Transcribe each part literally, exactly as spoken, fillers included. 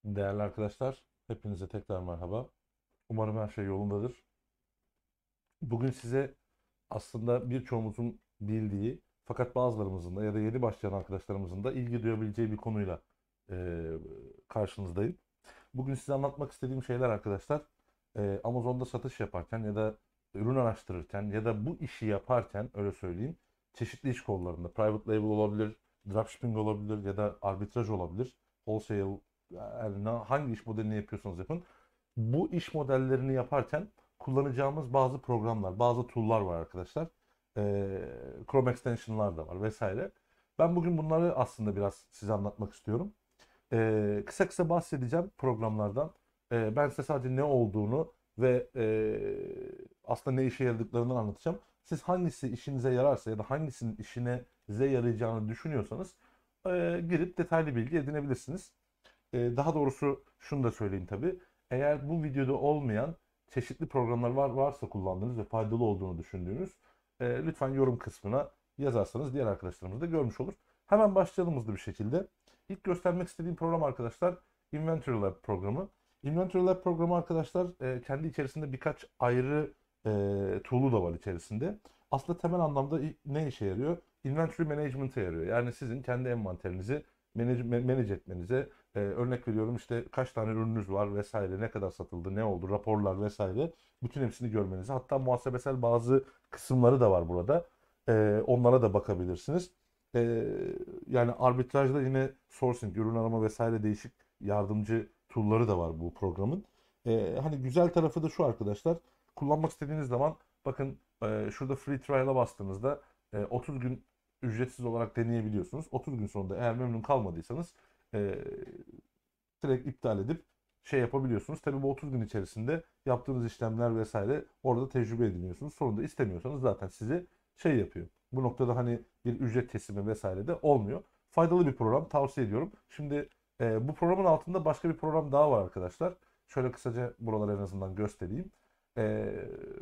Değerli arkadaşlar, hepinize tekrar merhaba. Umarım her şey yolundadır. Bugün size aslında birçoğumuzun bildiği fakat bazılarımızın da ya da yeni başlayan arkadaşlarımızın da ilgi duyabileceği bir konuyla eee, karşınızdayım. Bugün size anlatmak istediğim şeyler arkadaşlar, eee, Amazon'da satış yaparken ya da ürün araştırırken ya da bu işi yaparken öyle söyleyeyim, çeşitli iş kollarında private label olabilir, dropshipping olabilir ya da arbitraj olabilir, wholesale, yani hangi iş modelini yapıyorsanız yapın. Bu iş modellerini yaparken kullanacağımız bazı programlar, bazı tool'lar var arkadaşlar. Ee, Chrome extension'lar da var vesaire. Ben bugün bunları aslında biraz size anlatmak istiyorum. Ee, kısa kısa bahsedeceğim programlardan. Ee, ben size sadece ne olduğunu ve e, aslında ne işe yaradıklarını anlatacağım. Siz hangisi işinize yararsa ya da hangisinin işinize yarayacağını düşünüyorsanız e, girip detaylı bilgi edinebilirsiniz. E, daha doğrusu şunu da söyleyeyim tabii. Eğer bu videoda olmayan çeşitli programlar var varsa kullandığınız ve faydalı olduğunu düşündüğünüz e, lütfen yorum kısmına yazarsanız diğer arkadaşlarımız da görmüş olur. Hemen başlayalım hızlı bir şekilde. İlk göstermek istediğim program arkadaşlar Inventory Lab programı. Inventory Lab programı arkadaşlar e, kendi içerisinde birkaç ayrı e, tool'u da var içerisinde. Aslında temel anlamda ne işe yarıyor? Inventory Management'a yarıyor. Yani sizin kendi envanterinizi manage, manage etmenize, ee, örnek veriyorum işte kaç tane ürününüz var vesaire, ne kadar satıldı, ne oldu, raporlar vesaire. Bütün hepsini görmenizi. Hatta muhasebesel bazı kısımları da var burada. Ee, onlara da bakabilirsiniz. Ee, Yani arbitrajda yine sourcing, ürün arama vesaire değişik yardımcı tool'ları da var bu programın. Ee, hani güzel tarafı da şu arkadaşlar. Kullanmak istediğiniz zaman bakın, e, şurada free trial'a bastığınızda e, otuz gün ücretsiz olarak deneyebiliyorsunuz. otuz gün sonunda eğer memnun kalmadıysanız e, direkt iptal edip şey yapabiliyorsunuz. Tabii bu otuz gün içerisinde yaptığınız işlemler vesaire orada tecrübe ediniyorsunuz. Sonunda istemiyorsanız zaten sizi şey yapıyor. Bu noktada hani bir ücret teslimi vesaire de olmuyor. Faydalı bir program, tavsiye ediyorum. Şimdi e, bu programın altında başka bir program daha var arkadaşlar. Şöyle kısaca buraları en azından göstereyim. E,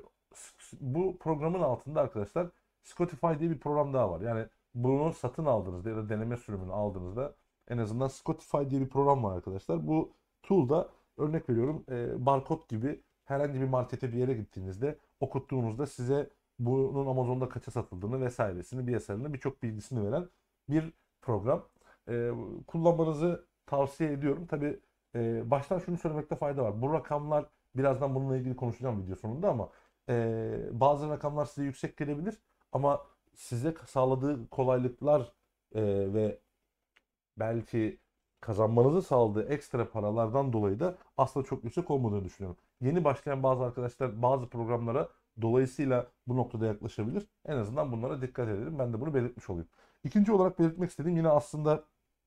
Bu programın altında arkadaşlar Spotify diye bir program daha var. Yani bunu satın aldığınızda ya da deneme sürümünü aldığınızda en azından Spotify diye bir program var arkadaşlar. Bu tool'da örnek veriyorum, e, barkod gibi herhangi bir markete bir yere gittiğinizde okuttuğunuzda size bunun Amazon'da kaça satıldığını vesairesini, bir eserini, birçok bilgisini veren bir program. E, Kullanmanızı tavsiye ediyorum. Tabii e, baştan şunu söylemekte fayda var. Bu rakamlar, birazdan bununla ilgili konuşacağım video sonunda, ama e, bazı rakamlar size yüksek gelebilir ama size sağladığı kolaylıklar e, ve belki kazanmanızı sağladığı ekstra paralardan dolayı da aslında çok yüksek olmadığını düşünüyorum. Yeni başlayan bazı arkadaşlar bazı programlara dolayısıyla bu noktada yaklaşabilir. En azından bunlara dikkat edelim. Ben de bunu belirtmiş olayım. İkinci olarak belirtmek istediğim, yine aslında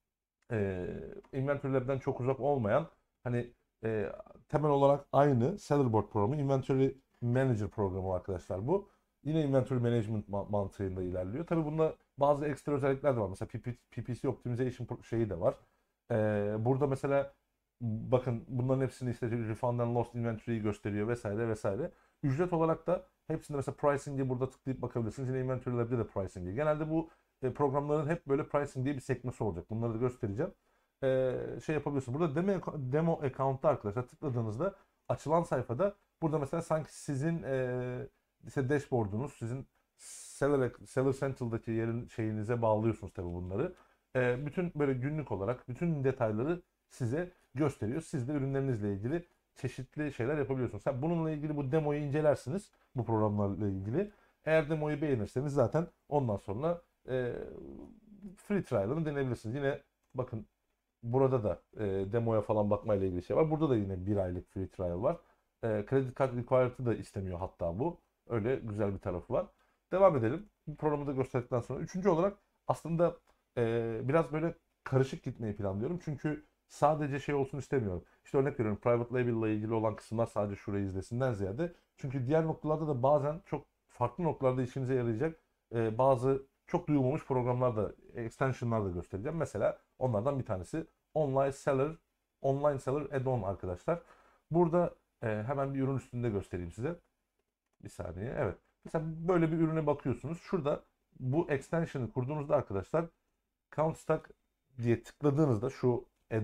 e, inventory'lerden çok uzak olmayan, hani e, temel olarak aynı Sellerboard programı, Inventory Manager programı arkadaşlar bu. Yine Inventory Management ma- mantığında ilerliyor. Tabii bunda bazı ekstra özellikler de var. Mesela P P, P P C Optimization pro- şeyi de var. E, burada mesela bakın, bunların hepsini işte Refund and Lost Inventory'yi gösteriyor vesaire vesaire. Ücret olarak da hepsinde mesela pricing'i burada tıklayıp bakabilirsiniz. Yine Inventory Lab'de de pricing'i. Genelde bu e, programların hep böyle pricing diye bir sekmesi olacak. Bunları da göstereceğim. E, şey yapabiliyorsunuz. Burada demo, demo account'ta arkadaşlar tıkladığınızda açılan sayfada burada mesela sanki sizin e, işte dashboard'unuz, sizin Seller, Seller Central'daki yerin şeyinize bağlıyorsunuz tabii bunları. E, bütün böyle günlük olarak bütün detayları size gösteriyor. Siz de ürünlerinizle ilgili çeşitli şeyler yapabiliyorsunuz. Ha, bununla ilgili bu demoyu incelersiniz, bu programlarla ilgili. Eğer demoyu beğenirseniz zaten ondan sonra e, free trial'ını deneyebilirsiniz. Yine bakın, burada da e, demoya falan bakmayla ilgili şey var. Burada da yine bir aylık free trial var. E, kredi kart required'ı da istemiyor hatta bu. Öyle güzel bir tarafı var. Devam edelim. Bu programı da gösterdikten sonra. Üçüncü olarak aslında e, biraz böyle karışık gitmeyi planlıyorum. Çünkü sadece şey olsun istemiyorum. İşte örnek veriyorum, private label ile ilgili olan kısımlar sadece şurayı izlesinden ziyade. Çünkü diğer noktalarda da bazen çok farklı noktalarda işinize yarayacak e, bazı çok duyulmamış programlar da, extensionlar da göstereceğim. Mesela onlardan bir tanesi Online Seller, Online Seller Add-on arkadaşlar. Burada e, hemen bir ürün üstünde göstereyim size. Bir saniye. Evet. Mesela böyle bir ürüne bakıyorsunuz. Şurada bu extension'ı kurduğunuzda arkadaşlar, Count Stack diye tıkladığınızda, şu add-on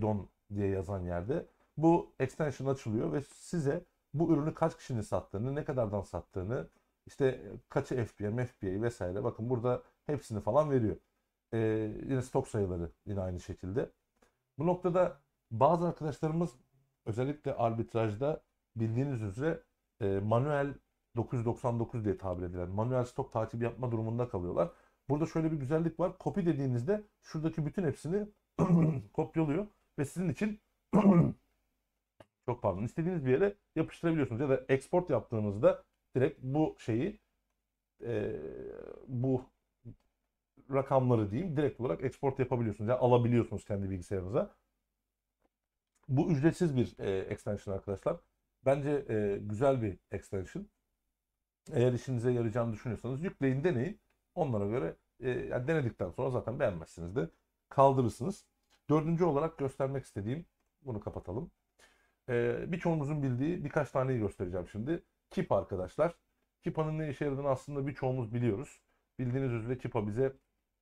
diye yazan yerde bu extension açılıyor ve size bu ürünü kaç kişinin sattığını, ne kadardan sattığını, işte kaçı F B A, F B A vesaire, bakın burada hepsini falan veriyor. Ee, yine stok sayıları yine aynı şekilde. Bu noktada bazı arkadaşlarımız özellikle arbitrajda bildiğiniz üzere e, manuel dokuz yüz doksan dokuz diye tabir edilen manuel stok takibi yapma durumunda kalıyorlar. Burada şöyle bir güzellik var. Copy dediğinizde şuradaki bütün hepsini kopyalıyor ve sizin için çok pardon istediğiniz bir yere yapıştırabiliyorsunuz. Ya da export yaptığınızda direkt bu şeyi e, bu rakamları diyeyim direkt olarak export yapabiliyorsunuz. Yani alabiliyorsunuz kendi bilgisayarınıza. Bu ücretsiz bir e, extension arkadaşlar. Bence e, güzel bir extension. Eğer işinize yarayacağını düşünüyorsanız yükleyin, deneyin. Onlara göre e, yani denedikten sonra zaten beğenmezsiniz de kaldırırsınız. Dördüncü olarak göstermek istediğim, bunu kapatalım. E, birçoğumuzun bildiği birkaç taneyi göstereceğim şimdi. Keep arkadaşlar. Keepa'nın ne işe yaradığını aslında birçoğumuz biliyoruz. Bildiğiniz üzere Keepa bize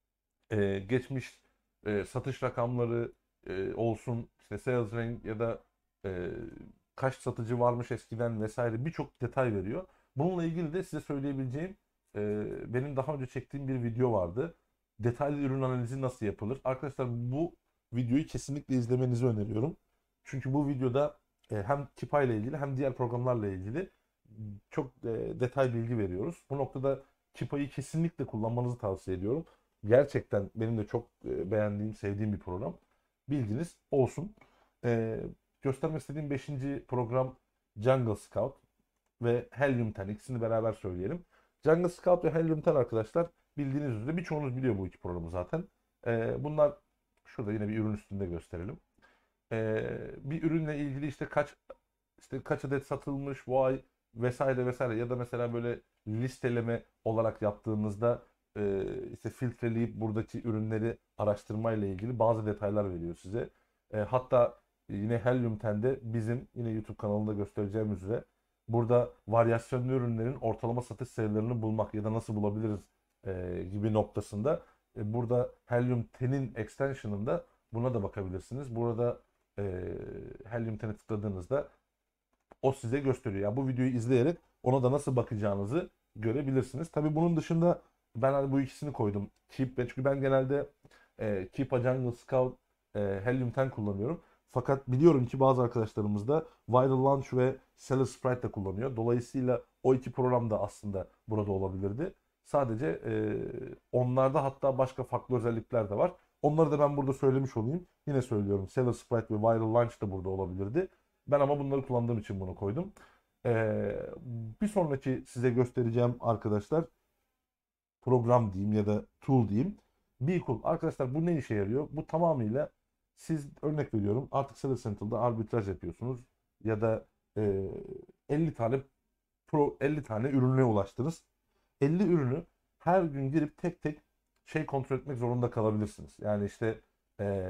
e, geçmiş e, satış rakamları e, olsun, işte sales rank ya da e, kaç satıcı varmış eskiden vesaire birçok detay veriyor. Bununla ilgili de size söyleyebileceğim e, benim daha önce çektiğim bir video vardı. Detaylı ürün analizi nasıl yapılır? Arkadaşlar bu videoyu kesinlikle izlemenizi öneriyorum. Çünkü bu videoda e, hem Kipa ile ilgili hem diğer programlarla ilgili çok e, detay bilgi veriyoruz. Bu noktada Kipa'yı kesinlikle kullanmanızı tavsiye ediyorum. Gerçekten benim de çok e, beğendiğim, sevdiğim bir program. Bilginiz olsun. E, göstermek istediğim beşinci program Jungle Scout ve Helium on. İkisini beraber söyleyelim. Jungle Scout ve Helium on arkadaşlar bildiğiniz üzere birçoğunuz biliyor bu iki programı zaten. E, bunlar şurada yine bir ürün üstünde gösterelim. E, bir ürünle ilgili işte kaç işte kaç adet satılmış bu ay vesaire vesaire ya da mesela böyle listeleme olarak yaptığınızda e, işte filtreleyip buradaki ürünleri araştırmayla ilgili bazı detaylar veriyor size. E, hatta yine Helium on'de bizim yine YouTube kanalında göstereceğim üzere burada varyasyonlu ürünlerin ortalama satış sayılarını bulmak ya da nasıl bulabiliriz e, gibi noktasında e, burada Helium on'in extension'ında buna da bakabilirsiniz. Burada e, Helium on'a tıkladığınızda o size gösteriyor. Yani bu videoyu izleyerek ona da nasıl bakacağınızı görebilirsiniz. Tabii bunun dışında ben hani bu ikisini koydum. Keep, çünkü ben genelde e, Keep a Jungle Scout, e, Helium on kullanıyorum. Fakat biliyorum ki bazı arkadaşlarımız da Viral Launch ve Seller Sprite de kullanıyor. Dolayısıyla o iki program da aslında burada olabilirdi. Sadece e, onlarda hatta başka farklı özellikler de var. Onları da ben burada söylemiş olayım. Yine söylüyorum, Seller Sprite ve Viral Launch da burada olabilirdi. Ben ama bunları kullandığım için bunu koydum. Ee, bir sonraki size göstereceğim arkadaşlar program diyeyim ya da tool diyeyim. BeCool. Arkadaşlar bu ne işe yarıyor? Bu tamamıyla siz, örnek veriyorum, artık Seller Central'da arbitraj yapıyorsunuz ya da e, elli tane pro elli tane ürüne ulaştınız. elli ürünü her gün girip tek tek şey kontrol etmek zorunda kalabilirsiniz. Yani işte e,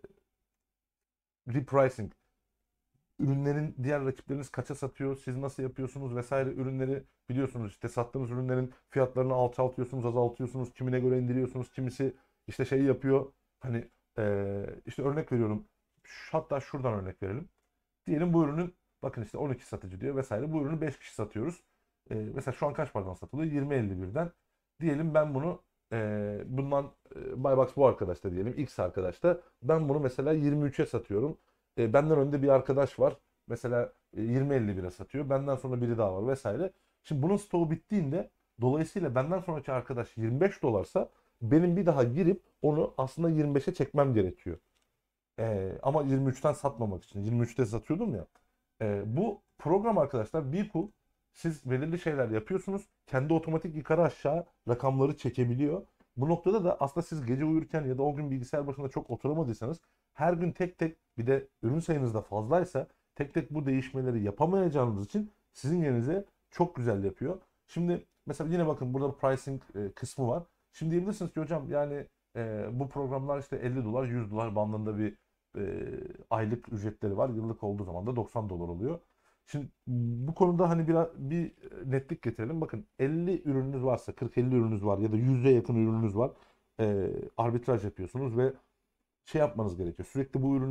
repricing, ürünlerin diğer rakipleriniz kaça satıyor, siz nasıl yapıyorsunuz vesaire, ürünleri biliyorsunuz, işte sattığınız ürünlerin fiyatlarını alçaltıyorsunuz, azaltıyorsunuz, kimine göre indiriyorsunuz, kimisi işte şey yapıyor, hani eee, işte örnek veriyorum, şu- hatta şuradan örnek verelim. Diyelim bu ürünün, bakın işte on iki satıcı diyor vesaire, bu ürünü beş kişi satıyoruz. Eee, mesela şu an kaç paradan satılıyor? yirmi elli birden. Diyelim ben bunu eee, bundan e, Buybox bu arkadaşta diyelim, X arkadaşta ben bunu mesela yirmi üçe satıyorum. E, benden önde bir arkadaş var. Mesela e, yirmi elli bire satıyor. Benden sonra biri daha var vesaire. Şimdi bunun stoğu bittiğinde, dolayısıyla benden sonraki arkadaş yirmi beş dolarsa benim bir daha girip onu aslında yirmi beşe çekmem gerekiyor. E, ama yirmi üçten satmamak için. yirmi üçte satıyordum ya. E, bu program arkadaşlar BeCool, siz belirli şeyler yapıyorsunuz. Kendi otomatik yukarı aşağı rakamları çekebiliyor. Bu noktada da aslında siz gece uyurken ya da o gün bilgisayar başında çok oturamadıysanız her gün tek tek, bir de ürün sayınız da fazlaysa tek tek bu değişmeleri yapamayacağınız için sizin yerinize çok güzel yapıyor. Şimdi mesela yine bakın burada pricing e, kısmı var. Şimdi diyebilirsiniz ki hocam yani e, bu programlar işte elli dolar yüz dolar bandında bir e, aylık ücretleri var. Yıllık olduğu zaman da doksan dolar oluyor. Şimdi bu konuda hani bir, bir netlik getirelim. Bakın elli ürününüz varsa, kırk elli ürününüz var ya da yüze yakın ürününüz var. E, arbitraj yapıyorsunuz ve şey yapmanız gerekiyor. Sürekli bu ürünü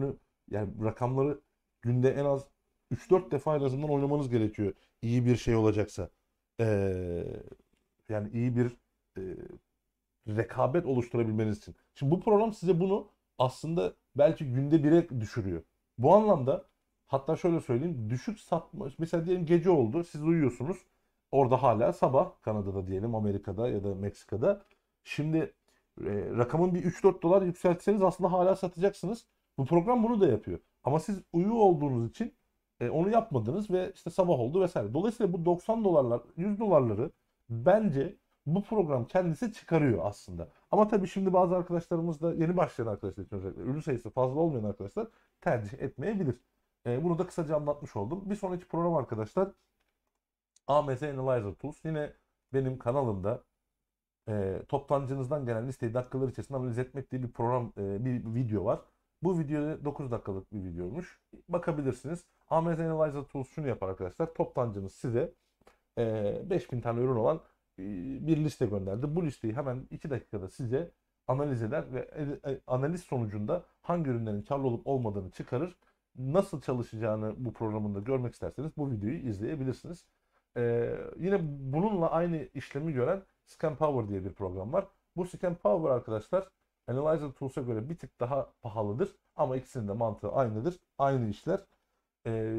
Yani rakamları günde en az üç dört defa en azından oynamanız gerekiyor. İyi bir şey olacaksa. Ee, Yani iyi bir e, rekabet oluşturabilmeniz için. Şimdi bu program size bunu aslında belki günde bire düşürüyor. Bu anlamda hatta şöyle söyleyeyim, düşük satma mesela diyelim gece oldu, siz uyuyorsunuz. Orada hala sabah, Kanada'da diyelim, Amerika'da ya da Meksika'da. Şimdi e, rakamın bir üç dört dolar yükseltseniz aslında hala satacaksınız. Bu program bunu da yapıyor. Ama siz uyu olduğunuz için e, onu yapmadınız ve işte sabah oldu vesaire. Dolayısıyla bu doksan dolarlar, yüz dolarları bence bu program kendisi çıkarıyor aslında. Ama tabii şimdi bazı arkadaşlarımız da, yeni başlayan arkadaşlar için özellikle, ürün sayısı fazla olmayan arkadaşlar tercih etmeyebilir. E, bunu da kısaca anlatmış oldum. Bir sonraki program arkadaşlar A M Z Analyzer Tools. Yine benim kanalımda e, toptancınızdan gelen listeyi dakikalar içerisinde analiz etmek diye bir program, e, bir video var. Bu video dokuz dakikalık bir videoymuş. Bakabilirsiniz. A M Z Analyzer Tools şunu yapar arkadaşlar. Toptancınız size e, beş bin tane ürün olan e, bir liste gönderdi. Bu listeyi hemen iki dakikada size analiz eder ve e, e, analiz sonucunda hangi ürünlerin karlı olup olmadığını çıkarır. Nasıl çalışacağını bu programında görmek isterseniz bu videoyu izleyebilirsiniz. E, yine bununla aynı işlemi gören Scan Power diye bir program var. Bu Scan Power arkadaşlar Analyzer Tools'a göre bir tık daha pahalıdır ama ikisinin de mantığı aynıdır. Aynı işler. E,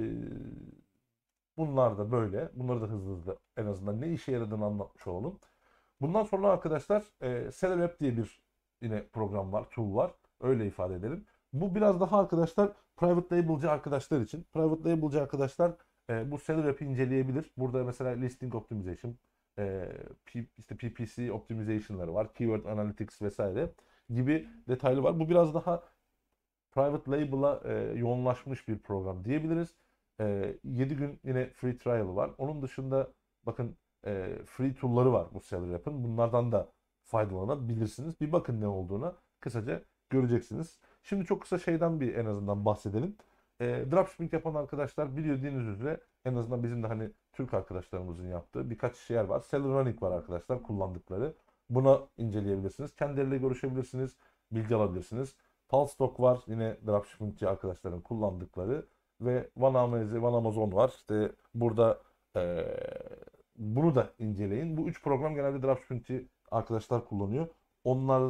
Bunlar da böyle. Bunları da hızlı hızlı en azından ne işe yaradığını anlatmış olalım. Bundan sonra arkadaşlar e, SellerApp diye bir yine program var, tool var. Öyle ifade edelim. Bu biraz daha arkadaşlar private label'cı arkadaşlar için. Private label'cı arkadaşlar e, bu SellerApp'i inceleyebilir. Burada mesela listing optimization, e, P, işte P P C optimization'ları var, keyword analytics vesaire gibi detaylı var. Bu biraz daha private label'a e, yoğunlaşmış bir program diyebiliriz. E, yedi gün yine free trial var. Onun dışında bakın e, free tool'ları var bu SellerApp'ın. Bunlardan da faydalanabilirsiniz. Bir bakın ne olduğuna kısaca göreceksiniz. Şimdi çok kısa şeyden bir en azından bahsedelim. E, dropshipping yapan arkadaşlar bildiğiniz üzere en azından bizim de hani Türk arkadaşlarımızın yaptığı birkaç yer var. Seller Running var arkadaşlar kullandıkları. Buna inceleyebilirsiniz. Kendileriyle görüşebilirsiniz. Bilgi alabilirsiniz. Talstock var. Yine dropshippingçi arkadaşların kullandıkları ve One Amazon, One Amazon var. İşte burada eee, bunu da inceleyin. Bu üç program genelde dropshippingçi arkadaşlar kullanıyor. Onlar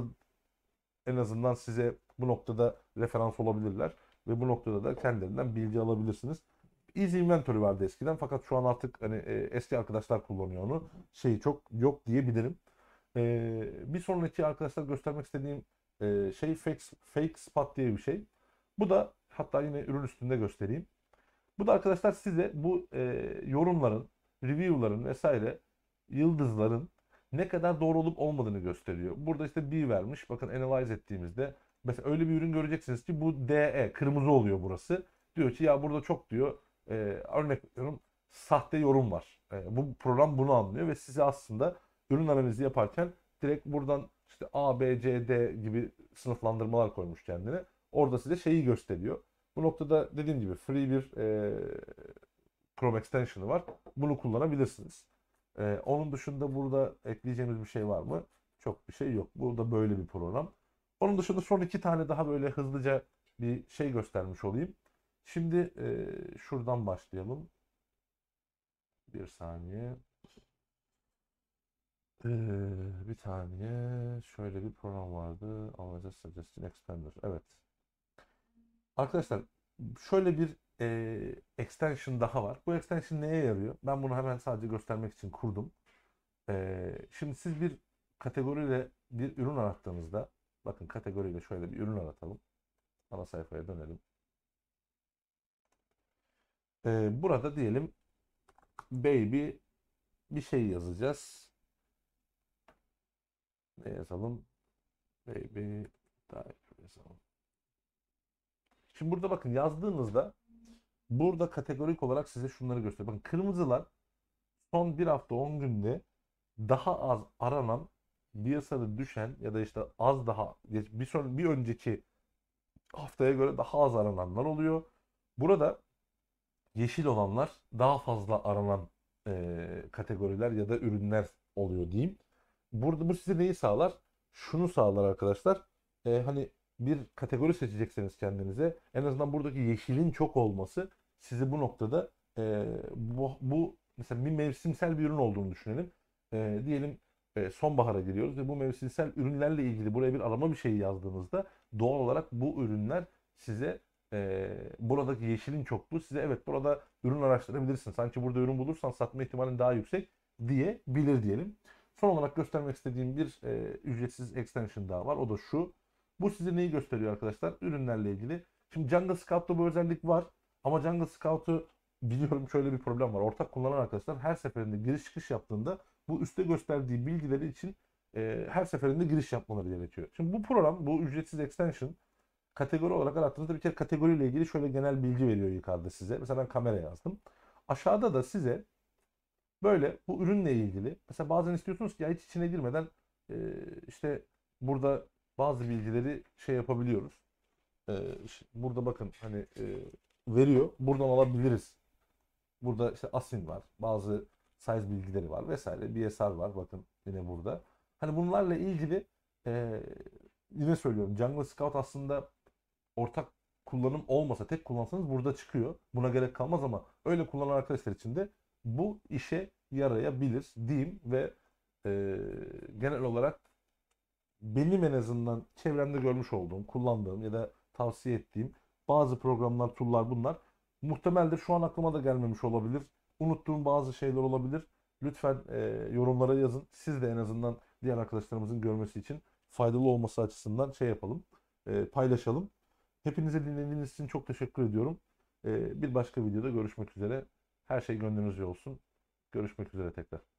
en azından size bu noktada referans olabilirler ve bu noktada da kendilerinden bilgi alabilirsiniz. Easy Inventory vardı eskiden fakat şu an artık hani e, eski arkadaşlar kullanıyor onu. Şeyi çok yok diyebilirim. E, bir sonraki arkadaşlar göstermek istediğim e, şey fake, fake spot diye bir şey. Bu da hatta yine ürün üstünde göstereyim. Bu da arkadaşlar size bu e, yorumların, review'ların vesaire yıldızların ne kadar doğru olup olmadığını gösteriyor. Burada işte B vermiş. Bakın analyze ettiğimizde mesela öyle bir ürün göreceksiniz ki bu D E kırmızı oluyor burası. Diyor ki ya burada çok diyor e, örnek veriyorum sahte yorum var. E, bu program bunu anlıyor ve size aslında ürün analizi yaparken direkt buradan işte A, B, C, D gibi sınıflandırmalar koymuş kendine. Orada size şeyi gösteriyor. Bu noktada dediğim gibi free bir e, Chrome extension'ı var. Bunu kullanabilirsiniz. E, onun dışında burada ekleyeceğimiz bir şey var mı? Çok bir şey yok. Burada böyle bir program. Onun dışında son iki tane daha böyle hızlıca bir şey göstermiş olayım. Şimdi e, şuradan başlayalım. Bir saniye. Ee, bir saniye. Şöyle bir program vardı. Avatar Suggestion Expander. Evet. Arkadaşlar şöyle bir e, extension daha var. Bu extension neye yarıyor? Ben bunu hemen sadece göstermek için kurdum. E, şimdi siz bir kategoriyle bir ürün arattığınızda bakın kategoriyle şöyle bir ürün aratalım. Ana sayfaya dönelim. E, burada diyelim baby bir şey yazacağız. Ne yazalım? Baby diaper yazalım. Şimdi burada bakın yazdığınızda burada kategorik olarak size şunları gösteriyor. Bakın kırmızılar son bir hafta on günde daha az aranan, piyasada düşen ya da işte az daha bir son bir önceki haftaya göre daha az arananlar oluyor. Burada yeşil olanlar daha fazla aranan e, kategoriler ya da ürünler oluyor diyeyim. Burada bu size neyi sağlar? Şunu sağlar arkadaşlar. E, hani bir kategori seçecekseniz kendinize, en azından buradaki yeşilin çok olması sizi bu noktada e, bu, bu mesela bir mevsimsel bir ürün olduğunu düşünelim. E, diyelim e, sonbahara giriyoruz ve bu mevsimsel ürünlerle ilgili buraya bir arama bir şey yazdığınızda doğal olarak bu ürünler size e, buradaki yeşilin çokluğu size evet burada ürün araştırabilirsin. Sanki burada ürün bulursan satma ihtimalin daha yüksek diyebilir diyelim. Son olarak göstermek istediğim bir e, ücretsiz extension daha var. O da şu. Bu size neyi gösteriyor arkadaşlar? Ürünlerle ilgili. Şimdi Jungle Scout'ta bu özellik var. Ama Jungle Scout'u biliyorum şöyle bir problem var. Ortak kullanan arkadaşlar her seferinde giriş çıkış yaptığında bu üstte gösterdiği bilgileri için e, her seferinde giriş yapmaları gerekiyor. Şimdi bu program, bu ücretsiz extension kategori olarak arattığınızda bir kere kategoriyle ilgili şöyle genel bilgi veriyor yukarıda size. Mesela ben kamera yazdım. Aşağıda da size böyle bu ürünle ilgili mesela bazen istiyorsunuz ki ya hiç içine girmeden e, işte burada bazı bilgileri şey yapabiliyoruz. E, işte burada bakın hani e, veriyor. Buradan alabiliriz. Burada işte asin var. Bazı size bilgileri var vesaire. B S R var. Bakın yine burada. Hani bunlarla ilgili e, yine söylüyorum. Jungle Scout aslında ortak kullanım olmasa tek kullansanız burada çıkıyor. Buna gerek kalmaz ama öyle kullanan arkadaşlar için de bu işe yarayabilir diyeyim ve e, genel olarak benim en azından çevremde görmüş olduğum, kullandığım ya da tavsiye ettiğim bazı programlar, tool'lar bunlar. Muhtemeldir şu an aklıma da gelmemiş olabilir. Unuttuğum bazı şeyler olabilir. Lütfen e, yorumlara yazın. Siz de en azından diğer arkadaşlarımızın görmesi için faydalı olması açısından şey yapalım, e, paylaşalım. Hepinize dinlediğiniz için çok teşekkür ediyorum. E, bir başka videoda görüşmek üzere. Her şey gönlünüzce olsun. Görüşmek üzere tekrar.